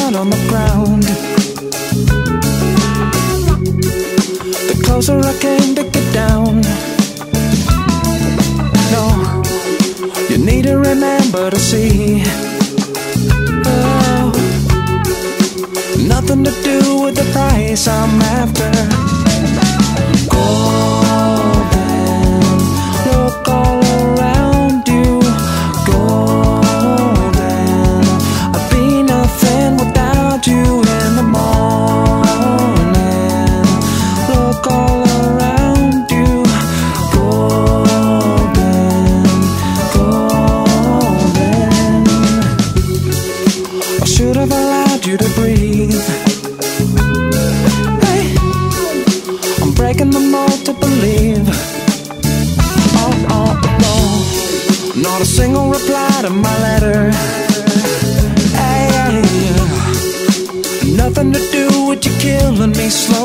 out on the ground. The closer I came to get down. No, you need to remember to see, oh, nothing to do with the price I'm after. Golden, look all around you. Golden, I'd be nothing without you in the morning. Look all around you. Golden, golden. I should have allowed you to breathe. Breaking the mold to believe. Oh, oh, oh. Not a single reply to my letter. Hey, nothing to do with you killing me slow.